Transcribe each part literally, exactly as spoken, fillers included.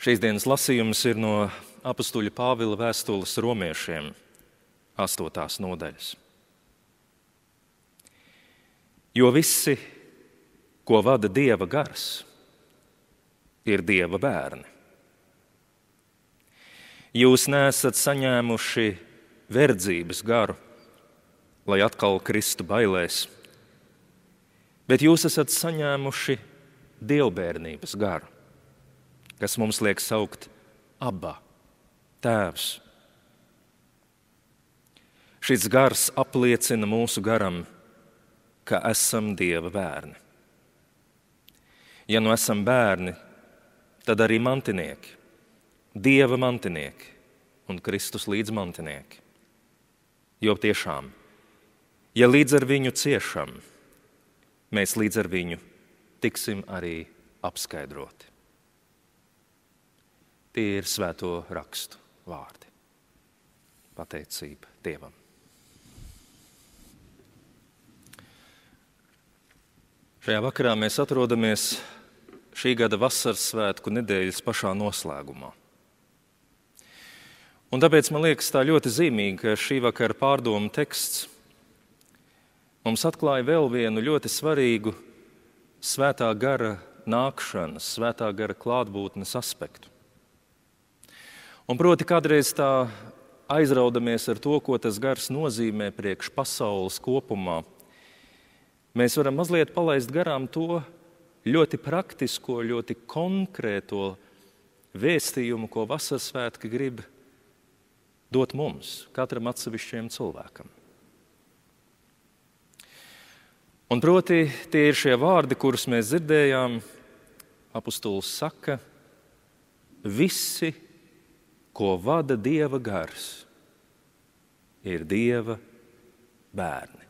Šīs dienas lasījums ir no apustuļa Pāvila vēstules romiešiem, astotās nodaļas. Jo visi, ko vada Dieva gars, ir Dieva bērni. Jūs neesat saņēmuši verdzības garu, lai atkal kristu bailēs, bet jūs esat saņēmuši dievbērnības garu, kas mums liek saukt Abba, Tēvs. Šis gars apliecina mūsu garam, ka esam Dieva bērni. Ja nu esam bērni, tad arī mantinieki, Dieva mantinieki un Kristus līdzmantinieki. Jo tiešām, ja līdz ar viņu ciešam, mēs līdz ar viņu tiksim arī apskaidroti. Tie ir svēto rakstu vārdi. Pateicība Dievam. Šajā vakarā mēs atrodamies šī gada vasaras svētku nedēļas pašā noslēgumā. Un tāpēc man liekas tā ļoti zīmīgi, ka šī vakara pārdomu teksts mums atklāja vēl vienu ļoti svarīgu svētā gara nākšanas, svētā gara klātbūtnes aspektu. Un proti kādreiz tā aizraudamies ar to, ko tas gars nozīmē priekš pasaules kopumā, mēs varam mazliet palaist garām to ļoti praktisko, ļoti konkrēto vēstījumu, ko vasaras svētki grib dot mums, katram atsevišķiem cilvēkam. Un proti, tie ir šie vārdi, kurus mēs dzirdējām. Apustulis saka, visi, ko vada Dieva gars, ir Dieva bērni.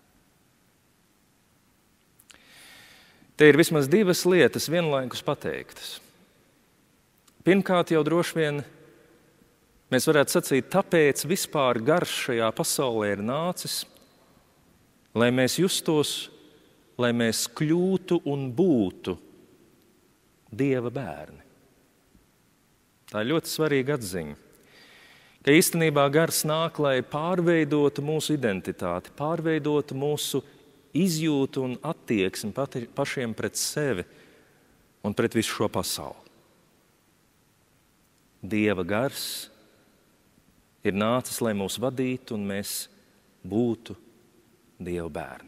Te ir vismaz divas lietas vienlaikus pateiktas. Pirmkārt, jau droši vien mēs varētu sacīt, tāpēc vispār gars šajā pasaulē ir nācis, lai mēs justos, lai mēs kļūtu un būtu Dieva bērni. Tā ir ļoti svarīga atziņa, ka īstenībā gars nāk, lai pārveidotu mūsu identitāti, pārveidotu mūsu izjūtu un attieksmi pašiem pret sevi un pret visu šo pasauli. Dieva gars ir nācis, lai mūs vadītu un mēs būtu Dieva bērni.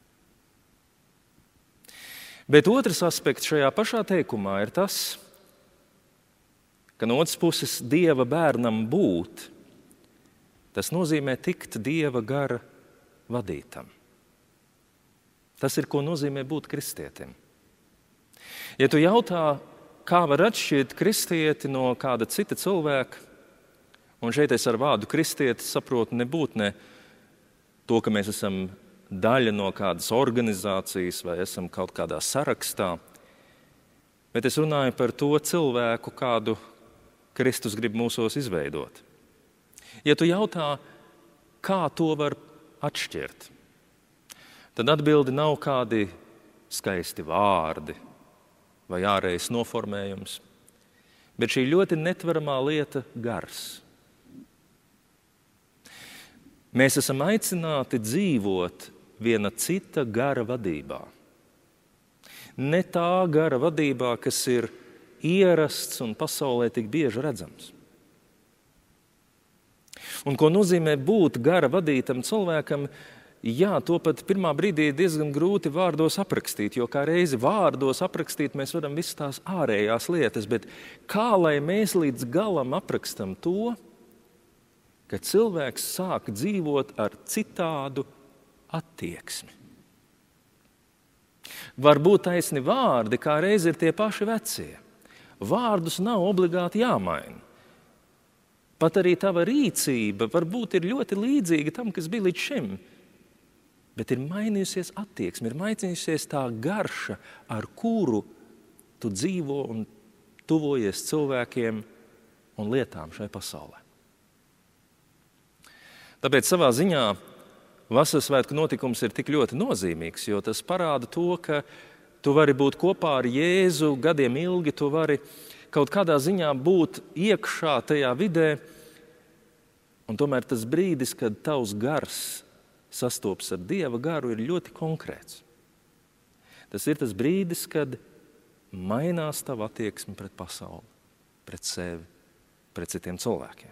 Bet otrs aspekts šajā pašā teikumā ir tas, ka no otras puses Dieva bērnam būt, tas nozīmē tikt Dieva gara vadītam. Tas ir, ko nozīmē būt kristietim. Ja tu jautā, kā var atšķirt kristieti no kāda cita cilvēka, un šeit es ar vārdu kristieti saprotu nebūt ne to, ka mēs esam daļa no kādas organizācijas vai esam kaut kādā sarakstā, bet es runāju par to cilvēku, kādu Kristus grib mūsos izveidot. Ja tu jautā, kā to var atšķirt, tad atbildi nav kādi skaisti vārdi vai ārējs noformējums, bet šī ļoti netveramā lieta gars. Mēs esam aicināti dzīvot viena cita gara vadībā. Ne tā gara vadībā, kas ir ierasts un pasaulē tik bieži redzams. Un ko nozīmē būt gara vadītam cilvēkam, jā, to pat pirmā brīdī ir diezgan grūti vārdos aprakstīt, jo kā reizi vārdos aprakstīt mēs varam visas tās ārējās lietas, bet kā lai mēs līdz galam aprakstam to, ka cilvēks sāk dzīvot ar citādu attieksmi. Varbūt taisni vārdi, kā reizi ir tie paši vecie. Vārdus nav obligāti jāmaina. Pat arī tava rīcība varbūt ir ļoti līdzīga tam, kas bija līdz šim. Bet ir mainījusies attieksme, ir mainījusies tā garša, ar kuru tu dzīvo un tuvojies cilvēkiem un lietām šai pasaulē. Tāpēc savā ziņā vasaras svētku notikums ir tik ļoti nozīmīgs, jo tas parāda to, ka tu vari būt kopā ar Jēzu gadiem ilgi, tu vari kaut kādā ziņā būt iekšā tajā vidē, un tomēr tas brīdis, kad tavs gars sastopas ar Dieva garu, ir ļoti konkrēts. Tas ir tas brīdis, kad mainās tava attieksme pret pasauli, pret sevi, pret citiem cilvēkiem.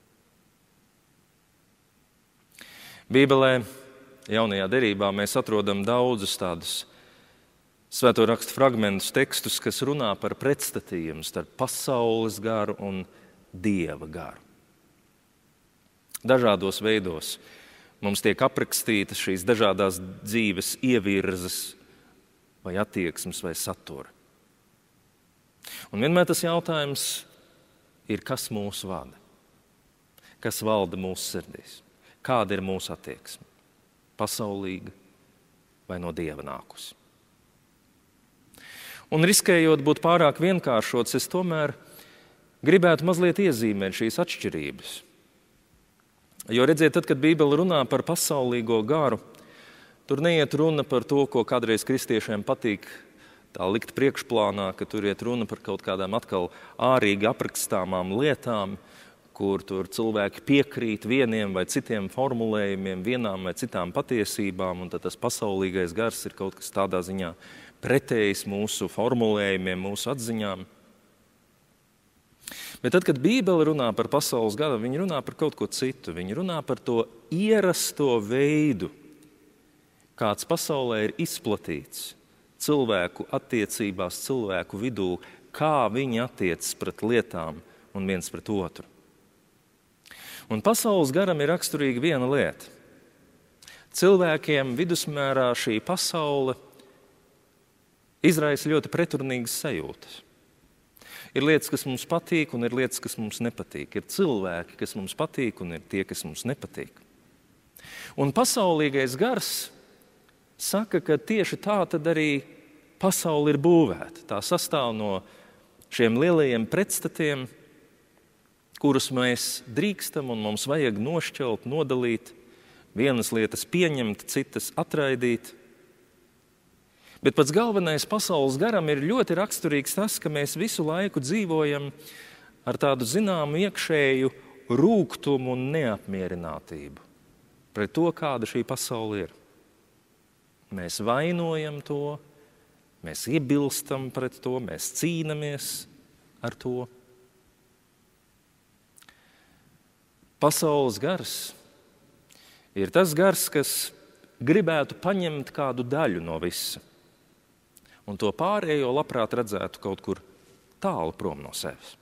Bībelē, jaunajā derībā, mēs atrodam daudzus tādus svēto rakstu fragmentus, tekstus, kas runā par pretstatījumu starp pasaules garu un Dieva garu. Dažādos veidos mums tiek aprakstītas šīs dažādās dzīves ievirzes vai attieksmes vai satura. Un vienmēr tas jautājums ir, kas mūs vada, kas valda mūsu sirdīs, kāda ir mūsu attieksme, pasaulīga vai no Dieva nākusi. Un riskējot būt pārāk vienkāršots, es tomēr gribētu mazliet iezīmēt šīs atšķirības. Jo redziet, tad, kad Bībele runā par pasaulīgo garu, tur neiet runa par to, ko kādreiz kristiešiem patīk tā likt priekšplānā, ka tur iet runa par kaut kādām atkal ārīgi aprakstāmām lietām, kur tur cilvēki piekrīt vieniem vai citiem formulējumiem, vienām vai citām patiesībām, un tad tas pasaulīgais gars ir kaut kas tādā ziņā pretējs mūsu formulējumiem, mūsu atziņām. Bet tad, kad Bībele runā par pasaules garu, viņi runā par kaut ko citu. Viņi runā par to ierasto veidu, kāds pasaulē ir izplatīts cilvēku attiecībās, cilvēku vidū, kā viņi attiecas pret lietām un viens pret otru. Un pasaules garam ir raksturīga viena lieta. Cilvēkiem vidusmērā šī pasaule izraisa ļoti pretrunīgas sajūtas. Ir lietas, kas mums patīk, un ir lietas, kas mums nepatīk. Ir cilvēki, kas mums patīk, un ir tie, kas mums nepatīk. Un pasaulīgais gars saka, ka tieši tā tad arī pasaule ir būvēta. Tā sastāv no šiem lielajiem pretstatiem, kurus mēs drīkstam un mums vajag nošķelt, nodalīt, vienas lietas pieņemt, citas atraidīt. Bet pats galvenais pasaules garam ir ļoti raksturīgs tas, ka mēs visu laiku dzīvojam ar tādu zināmu iekšēju rūgtumu un neapmierinātību pret to, kāda šī pasaule ir. Mēs vainojam to, mēs iebilstam pret to, mēs cīnamies ar to. Pasaules gars ir tas gars, kas gribētu paņemt kādu daļu no visa. Un to pārējo labprāt redzētu kaut kur tālu prom no sevis.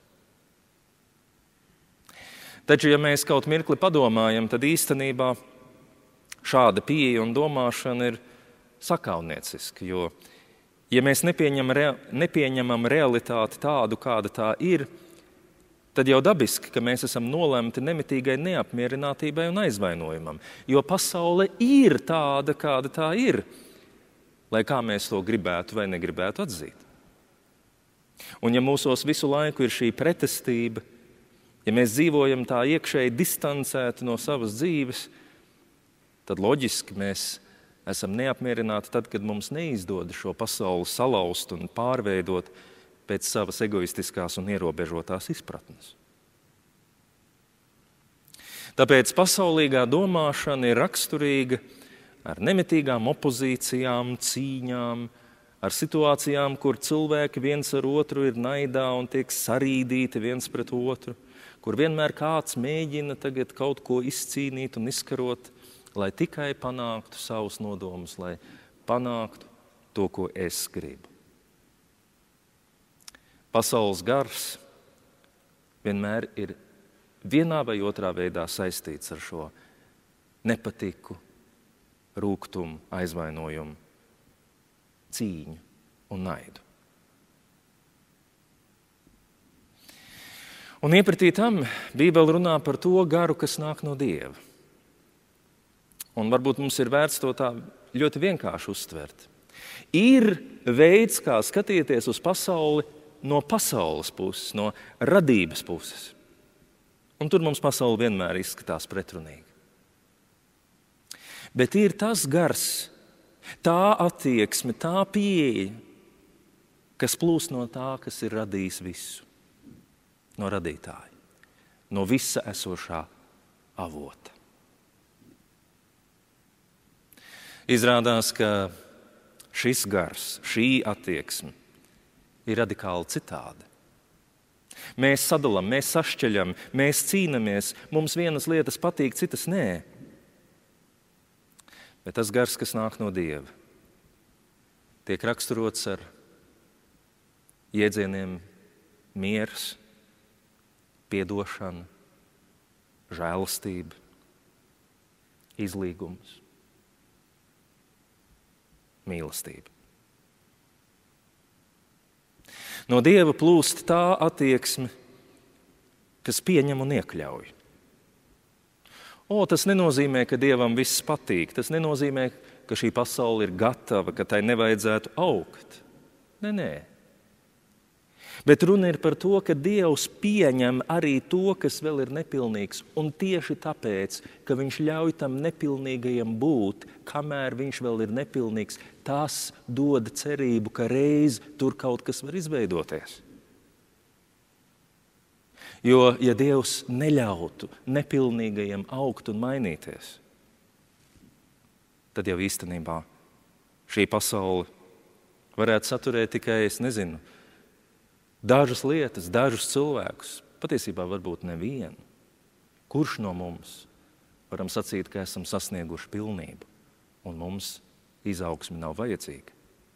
Taču, ja mēs kaut mirkli padomājam, tad īstenībā šāda pieeja un domāšana ir sakaunieciska, jo, ja mēs nepieņem rea- nepieņemam realitāti tādu, kāda tā ir, tad jau dabiski, ka mēs esam nolemti nemitīgai neapmierinātībai un aizvainojumam, jo pasaule ir tāda, kāda tā ir, lai kā mēs to gribētu vai negribētu atzīt. Un ja mūsos visu laiku ir šī pretestība, ja mēs dzīvojam tā iekšēji distancēti no savas dzīves, tad loģiski mēs esam neapmierināti tad, kad mums neizdodas šo pasauli salauzt un pārveidot pēc savas egoistiskās un ierobežotās izpratnes. Tāpēc pasaulīgā domāšana ir raksturīga ar nemitīgām opozīcijām, cīņām, ar situācijām, kur cilvēki viens ar otru ir naidā un tiek sarīdīti viens pret otru, kur vienmēr kāds mēģina tagad kaut ko izcīnīt un izkarot, lai tikai panāktu savus nodomus, lai panāktu to, ko es gribu. Pasaules gars vienmēr ir vienā vai otrā veidā saistīts ar šo nepatiku, rūgtumu, aizvainojumu, cīņu un naidu. Un iepratī tam Bībele runā par to garu, kas nāk no Dieva. Un varbūt mums ir vērts to tā ļoti vienkārši uztvert. Ir veids, kā skatīties uz pasauli no pasaules puses, no radības puses. Un tur mums pasaule vienmēr izskatās pretrunīgi. Bet ir tas gars, tā attieksme, tā pieeja, kas plūst no tā, kas ir radījis visu, no radītāja, no visa esošā avota. Izrādās, ka šis gars, šī attieksme ir radikāli citāda. Mēs sadalām, mēs sašķeļam, mēs cīnamies, mums vienas lietas patīk, citas nē. Bet tas gars, kas nāk no Dieva, tiek raksturots ar jēdzieniem miers, piedošana, žēlastība, izlīgums, mīlestība. No Dieva plūst tā attieksme, kas pieņem un iekļauj. O, tas nenozīmē, ka Dievam viss patīk. Tas nenozīmē, ka šī pasaule ir gatava, ka tai nevajadzētu augt. Nē, nē. Bet runa ir par to, ka Dievs pieņem arī to, kas vēl ir nepilnīgs. Un tieši tāpēc, ka viņš ļauj tam nepilnīgajam būt, kamēr viņš vēl ir nepilnīgs, tas dod cerību, ka reiz tur kaut kas var izveidoties. Jo, ja Dievs neļautu nepilnīgajiem augt un mainīties, tad jau īstenībā šī pasaule varētu saturēt tikai, es nezinu, dažas lietas, dažus cilvēkus, patiesībā varbūt nevienu. Kurš no mums varam sacīt, ka esam sasnieguši pilnību un mums izaugsme nav vajadzīga?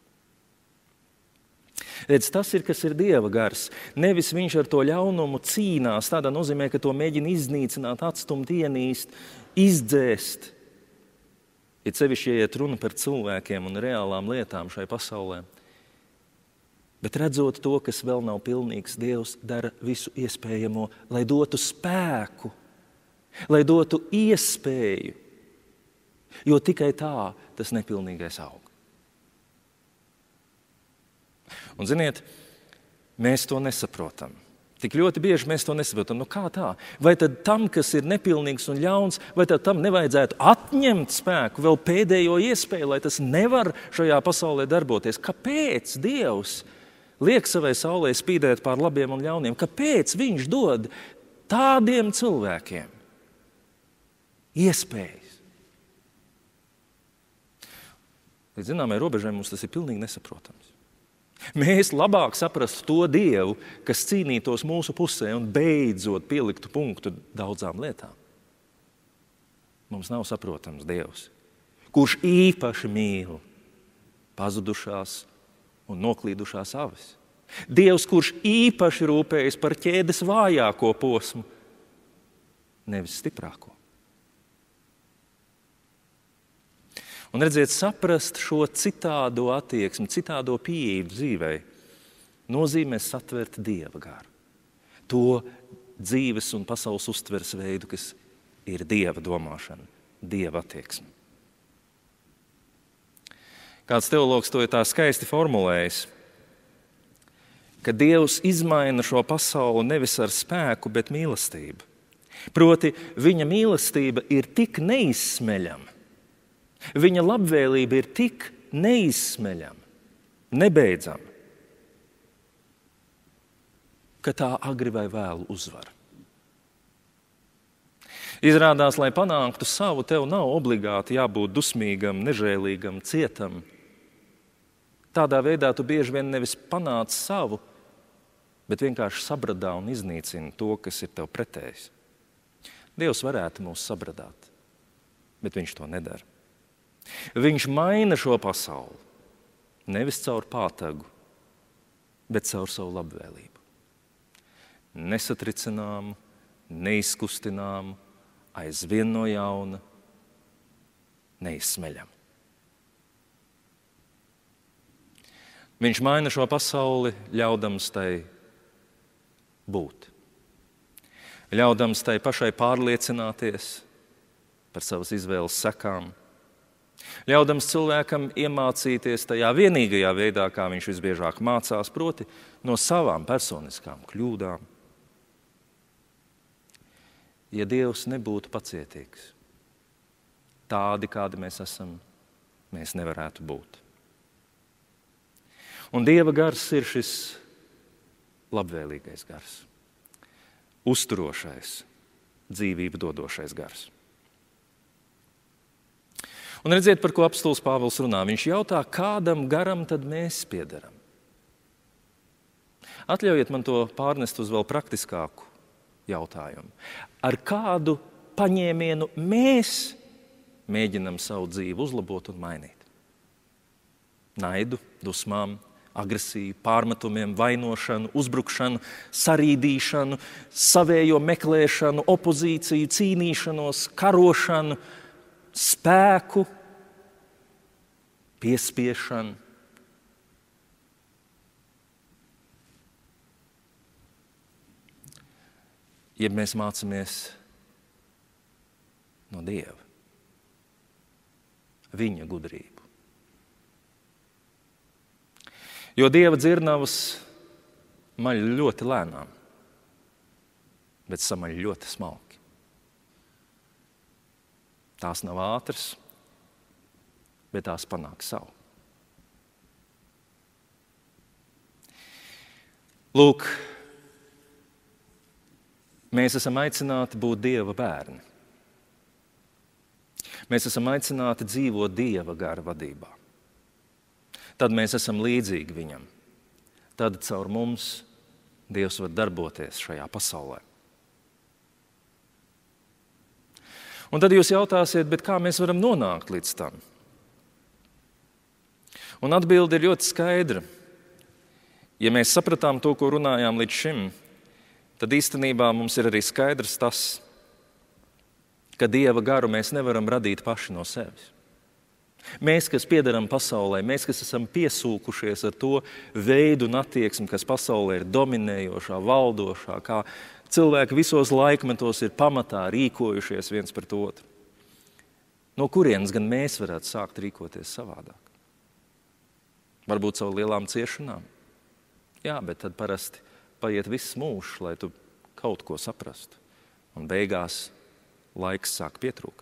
Redz, tas ir, kas ir Dieva gars. Nevis viņš ar to ļaunumu cīnās, tādā nozīmē, ka to mēģina iznīcināt, atstumt, ienīst, izdzēst. Ir sevišķi, ja iet runa par cilvēkiem un reālām lietām šai pasaulē. Bet redzot to, kas vēl nav pilnīgs, Dievs dara visu iespējamo, lai dotu spēku, lai dotu iespēju, jo tikai tā tas nepilnīgais aug. Un, ziniet, mēs to nesaprotam. Tik ļoti bieži mēs to nesaprotam. Nu kā tā? Vai tad tam, kas ir nepilnīgs un ļauns, vai tad tam nevajadzētu atņemt spēku, vēl pēdējo iespēju, lai tas nevar šajā pasaulē darboties? Kāpēc Dievs liek savai saulē spīdēt pār labiem un ļauniem? Kāpēc viņš dod tādiem cilvēkiem iespējas? Līdz zināmai robežai mums tas ir pilnīgi nesaprotams. Mēs labāk saprastu to Dievu, kas cīnītos mūsu pusē un beidzot pieliktu punktu daudzām lietām. Mums nav saprotams Dievs, kurš īpaši mīl pazudušās un noklīdušās avis. Dievs, kurš īpaši rūpējas par ķēdes vājāko posmu, nevis stiprāko. Un redziet, saprast šo citādo attieksmi, citādo pieeju dzīvei, nozīmē satvert Dieva garu. To dzīves un pasaules uztveres veidu, kas ir Dieva domāšana, Dieva attieksme. Kāds teologs to ir tā skaisti formulējis, ka Dievs izmaina šo pasauli nevis ar spēku, bet mīlestību. Proti, viņa mīlestība ir tik neizsmeļama, viņa labvēlība ir tik neizsmeļama, nebeidzama, ka tā agri vai vēlu uzvar. Izrādās, lai panāktu savu, tev nav obligāti jābūt dusmīgam, nežēlīgam, cietam. Tādā veidā tu bieži vien nevis panāc savu, bet vienkārši sabradā un iznīcina to, kas ir tev pretējs. Dievs varētu mūs sabradāt, bet viņš to nedara. Viņš maina šo pasauli nevis caur pātagu, bet caur savu labvēlību. Nesatricināmu, neizkustināmu, aizvien no jauna, neizsmeļamu. Viņš maina šo pasauli, ļaudams tai būt. Ļaudams tai pašai pārliecināties par savas izvēles sekām. Ļaudams cilvēkam iemācīties tajā vienīgajā veidā, kā viņš visbiežāk mācās, proti no savām personiskām kļūdām. Ja Dievs nebūtu pacietīgs, tādi, kādi mēs esam, mēs nevarētu būt. Un Dieva gars ir šis labvēlīgais gars, uzturošais, dzīvību dodošais gars. Un redziet, par ko apostols Pāvils runā. Viņš jautā, kādam garam tad mēs piederam? Atļaujiet man to pārnest uz vēl praktiskāku jautājumu. Ar kādu paņēmienu mēs mēģinam savu dzīvi uzlabot un mainīt? Naidu, dusmām, agresiju, pārmetumiem, vainošanu, uzbrukšanu, sarīdīšanu, savējo meklēšanu, opozīciju, cīnīšanos, karošanu, spēku, piespiešanu. Ja mēs mācāmies no Dieva, viņa gudrību. Jo Dieva dzirnavas maļ ļoti lēnām, bet samaļ ļoti smalki. Tās nav ātras, bet tās panāk savu. Lūk, mēs esam aicināti būt Dieva bērni. Mēs esam aicināti dzīvot Dieva gara vadībā. Tad mēs esam līdzīgi viņam. Tad caur mums Dievs var darboties šajā pasaulē. Un tad jūs jautāsiet, bet kā mēs varam nonākt līdz tam? Un atbilde ir ļoti skaidra. Ja mēs sapratām to, ko runājām līdz šim, tad īstenībā mums ir arī skaidrs tas, ka Dieva garu mēs nevaram radīt paši no sevis. Mēs, kas piederam pasaulē, mēs, kas esam piesūkušies ar to veidu un attieksmi, kas pasaulē ir dominējošā, valdošā, kā cilvēki visos laikmetos ir pamatā rīkojušies viens pret otru. No kurienes gan mēs varētu sākt rīkoties savādāk? Varbūt savu lielām ciešanām? Jā, bet tad parasti paiet viss mūžs, lai tu kaut ko saprastu. Un beigās laiks sāk pietrūkt.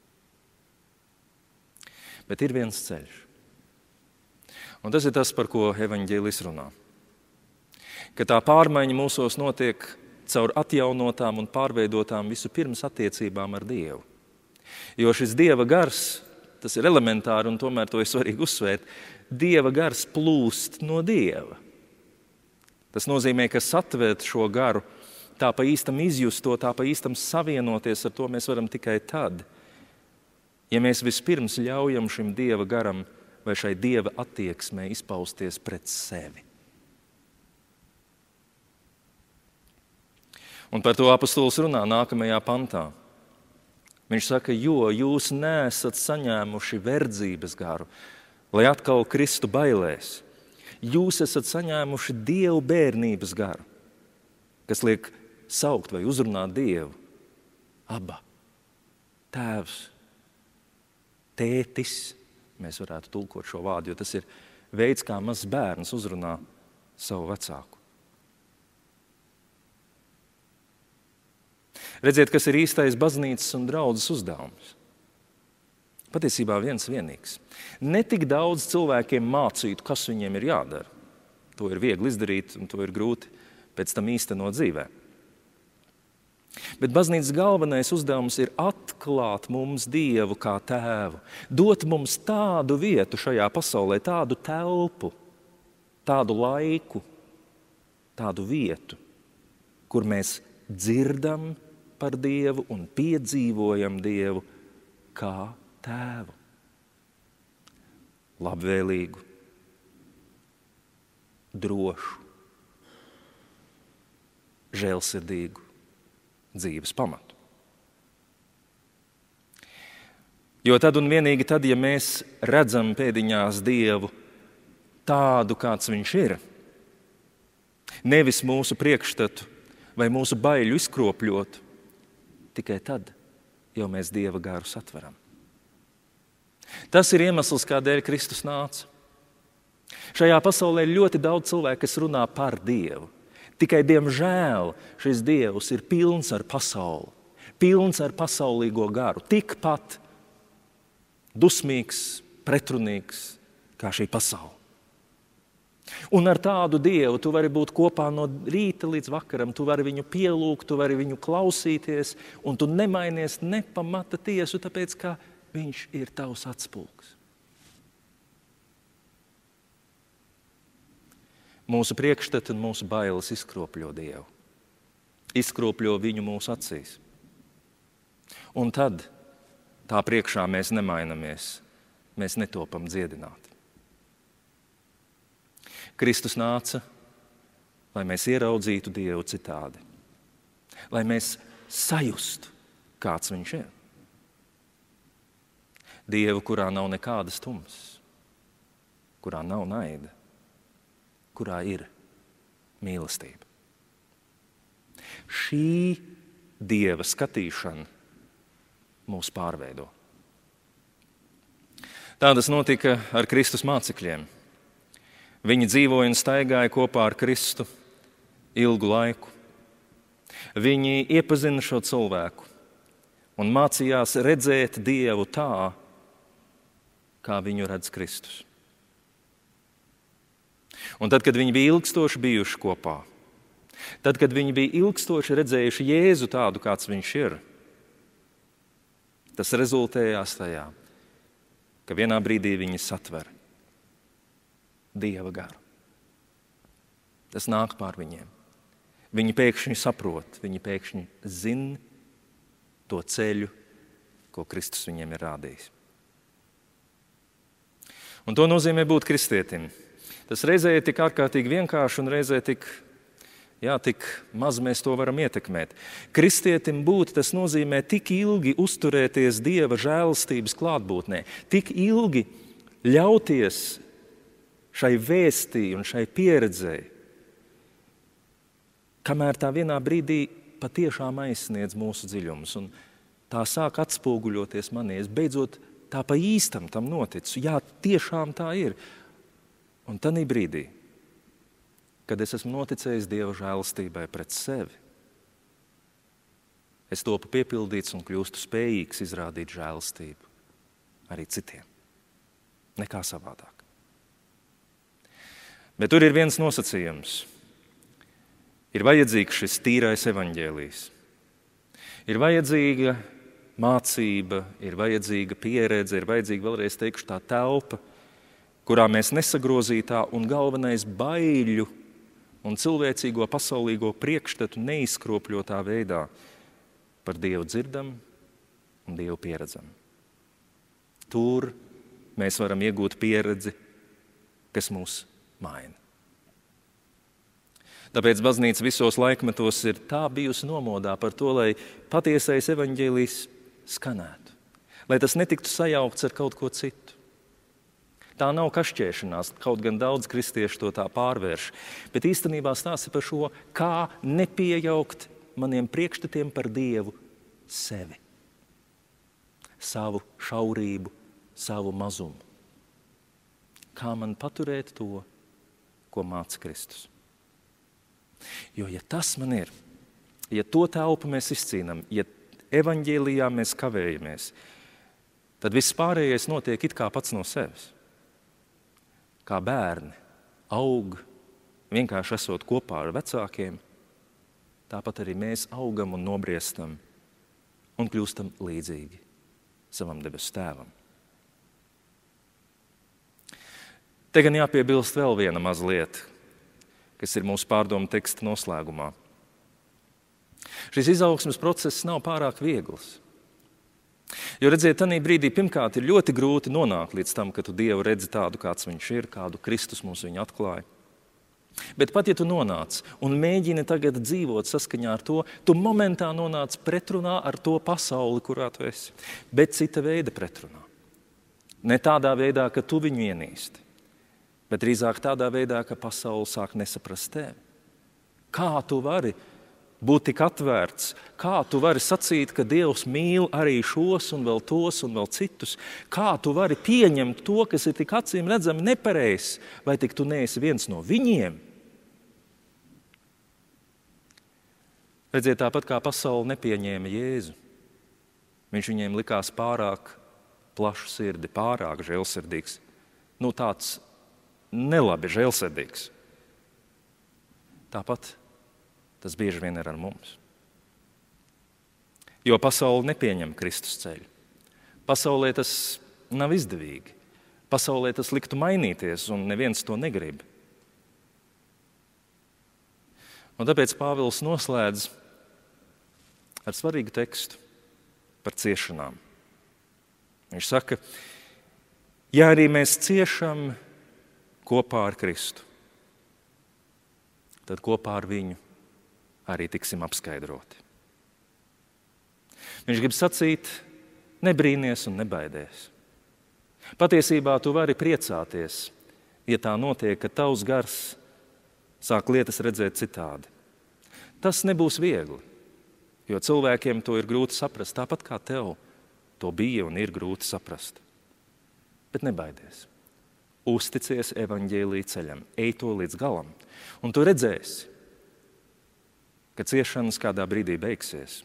Bet ir viens ceļš. Un tas ir tas, par ko evaņģēlis runā. Ka tā pārmaiņa mūsos notiek caur atjaunotām un pārveidotām visu pirms attiecībām ar Dievu. Jo šis Dieva gars, tas ir elementāri un tomēr to ir svarīgi uzsvērt, Dieva gars plūst no Dieva. Tas nozīmē, ka satvert šo garu, tā pa īstam izjust to, tā pa īstam savienoties ar to mēs varam tikai tad, ja mēs vispirms ļaujam šim Dieva garam vai šai Dieva attieksmei izpausties pret sevi. Un par to apostols runā nākamajā pantā. Viņš saka, jo jūs neesat saņēmuši verdzības garu, lai atkal kristu bailēs. Jūs esat saņēmuši Dievu bērnības garu, kas liek saukt vai uzrunāt Dievu. Aba, tēvs, tētis, mēs varētu tulkot šo vārdu, jo tas ir veids, kā mazs bērns uzrunā savu vecāku. Redziet, kas ir īstais baznīcas un draudzes uzdevums. Patiesībā viens vienīgs. Ne tik daudz cilvēkiem mācītu, kas viņiem ir jādara. To ir viegli izdarīt un to ir grūti pēc tam īstenot dzīvē. Bet baznīcas galvenais uzdevums ir atklāt mums Dievu kā tēvu, dot mums tādu vietu šajā pasaulē, tādu telpu, tādu laiku, tādu vietu, kur mēs dzirdam par Dievu un piedzīvojam Dievu kā tēvu. Labvēlīgu, drošu, žēlsirdīgu dzīves pamatu. Jo tad un vienīgi tad, ja mēs redzam pēdiņās Dievu tādu, kāds viņš ir, nevis mūsu priekšstatu vai mūsu baiļu izkropļotu, tikai tad jau mēs Dieva garu satveram. Tas ir iemesls, kādēļ Kristus nāca. Šajā pasaulē ir ļoti daudz cilvēku, kas runā par Dievu. Tikai, diemžēl, šis Dievs ir pilns ar pasauli, pilns ar pasaulīgo garu, tikpat dusmīgs, pretrunīgs kā šī pasaule. Un ar tādu Dievu tu vari būt kopā no rīta līdz vakaram, tu vari viņu pielūgt, tu vari viņu klausīties, un tu nemainies nepamata tiesu, tāpēc, ka viņš ir tavs atspulgs. Mūsu priekšstati un mūsu bailes izkropļo Dievu. Izkropļo viņu mūsu acīs. Un tad tā priekšā mēs nemainamies, mēs netopam dziedināti. Kristus nāca, lai mēs ieraudzītu Dievu citādi, lai mēs sajustu, kāds viņš ir. Dievu, kurā nav nekādas tumsas, kurā nav naida, kurā ir mīlestība. Šī Dieva skatīšana mūs pārveido. Tā tas notika ar Kristus mācekļiem. Viņi dzīvoja un staigāja kopā ar Kristu ilgu laiku. Viņi iepazina šo cilvēku un mācījās redzēt Dievu tā, kā viņu redz Kristus. Un tad, kad viņi bija ilgstoši bijuši kopā, tad, kad viņi bija ilgstoši redzējuši Jēzu tādu, kāds viņš ir, tas rezultējās tajā, ka vienā brīdī viņi satver Dieva garu. Tas nāk pār viņiem. Viņi pēkšņi saprot, viņi pēkšņi zina to ceļu, ko Kristus viņiem ir rādījis. Un to nozīmē būt kristietim. Tas reizē ir tik ārkārtīgi vienkārši un reizē tik, jā, tik maz mēs to varam ietekmēt. Kristietim būt, tas nozīmē tik ilgi uzturēties Dieva žēlastības klātbūtnē, tik ilgi ļauties šai vēstī un šai pieredzei, kamēr tā vienā brīdī patiešām aizsniedz mūsu dziļumus un tā sāk atspoguļoties manī. Es beidzot tā pa īstam tam noticu. Jā, tiešām tā ir. Un tanī brīdī, kad es esmu noticējis Dieva žēlastībai pret sevi, es topu piepildīts un kļūstu spējīgs izrādīt žēlastību arī citiem, nekā savādāk. Bet tur ir viens nosacījums. Ir vajadzīgs šis tīrais evaņģēlijs. Ir vajadzīga mācība, ir vajadzīga pieredze, ir vajadzīga, vēlreiz teikšu, tā telpa, kurā mēs nesagrozītā un galvenais baiļu un cilvēcīgo pasaulīgo priekšstatu neizkropļotā veidā par Dievu dzirdam un Dievu pieredzam. Tur mēs varam iegūt pieredzi, kas mūs maina. Tāpēc baznīca visos laikmetos ir tā bijusi nomodā par to, lai patiesais evaņģēlijs skanētu, lai tas netiktu sajaukts ar kaut ko citu. Tā nav kašķēšanās, kaut gan daudz kristiešu to tā pārvērš, bet īstenībā stāsta par šo, kā nepieaugt maniem priekšstatiem par Dievu sevi, savu šaurību, savu mazumu. Kā man paturēt to, ko māca Kristus. Jo, ja tas man ir, ja to telpu mēs izcīnam, ja evaņģēlijā mēs kavējamies, tad viss pārējais notiek it kā pats no sevis. Kā bērni aug, vienkārši esot kopā ar vecākiem, tāpat arī mēs augam un nobriestam un kļūstam līdzīgi savam debesu tēvam. Te gan jāpiebilst vēl viena maza lieta, kas ir mūsu pārdomu teksta noslēgumā. Šis izaugsmes process nav pārāk viegls. Jo redziet, tanī brīdī pirmkārt ir ļoti grūti nonākt līdz tam, ka tu Dievu redzi tādu, kāds viņš ir, kādu Kristus mums viņu atklāja. Bet pat ja tu nonāc un mēģini tagad dzīvot saskaņā ar to, tu momentā nonāc pretrunā ar to pasauli, kurā tu esi. Bet cita veida pretrunā. Ne tādā veidā, ka tu viņu ienīsti, bet drīzāk tādā veidā, ka pasaule sāk nesaprast tevi. Kā tu vari būt tik atvērts? Kā tu vari sacīt, ka Dievs mīl arī šos un vēl tos un vēl citus? Kā tu vari pieņemt to, kas ir tik acīm redzami nepareizs, vai tik tu neesi viens no viņiem? Redziet, tāpat kā pasaule nepieņēma Jēzu. Viņš viņiem likās pārāk plašu sirdi, pārāk žēlsirdīgs. Nu, tāds nelabi, žēlsirdīgs. Tāpat tas bieži vien ir ar mums. Jo pasaule nepieņem Kristus ceļu. Pasaulē tas nav izdevīgi. Pasaulē tas liktu mainīties, un neviens to negrib. Un tāpēc Pāvils noslēdz ar svarīgu tekstu par ciešanām. Viņš saka, ja arī mēs ciešam kopā ar Kristu, tad kopā ar viņu arī tiksim apskaidroti. Viņš grib sacīt, nebrīnies un nebaidies. Patiesībā tu vari priecāties, ja tā notiek, ka tavs gars sāk lietas redzēt citādi. Tas nebūs viegli, jo cilvēkiem to ir grūti saprast, tāpat kā tev to bija un ir grūti saprast. Bet nebaidies. Uzticies evaņģēlija ceļam, ej to līdz galam, un tu redzēsi, ka ciešanas kādā brīdī beigsies.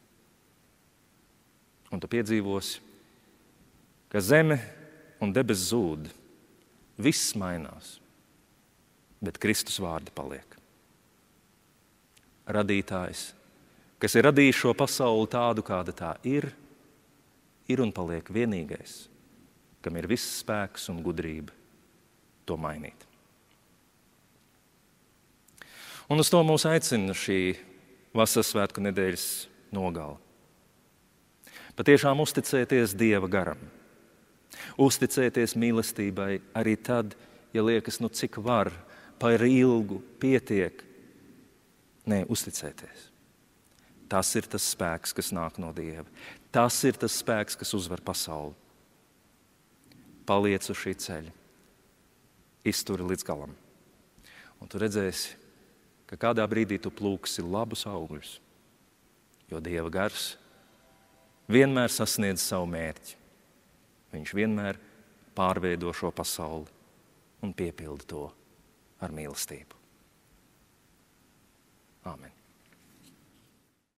Un tu piedzīvosi, ka zeme un debesis zūd, viss mainās, bet Kristus vārdi paliek. Radītājs, kas ir radījis šo pasauli tādu, kāda tā ir, ir un paliek vienīgais, kam ir viss spēks un gudrība to mainīt. Un uz to mūs aicina šī vasaras svētku nedēļas nogale. Patiešām uzticēties Dieva garam. Uzticēties mīlestībai arī tad, ja liekas, nu cik var, par ilgu, pietiek. Nē, uzticēties. Tas ir tas spēks, kas nāk no Dieva. Tas ir tas spēks, kas uzvar pasauli. Paliec uz šī ceļa. Izturi līdz galam. Un tu redzēsi, ka kādā brīdī tu plūksi labus augļus, jo Dieva gars vienmēr sasniedz savu mērķi. Viņš vienmēr pārveido šo pasauli un piepilda to ar mīlestību. Āmen.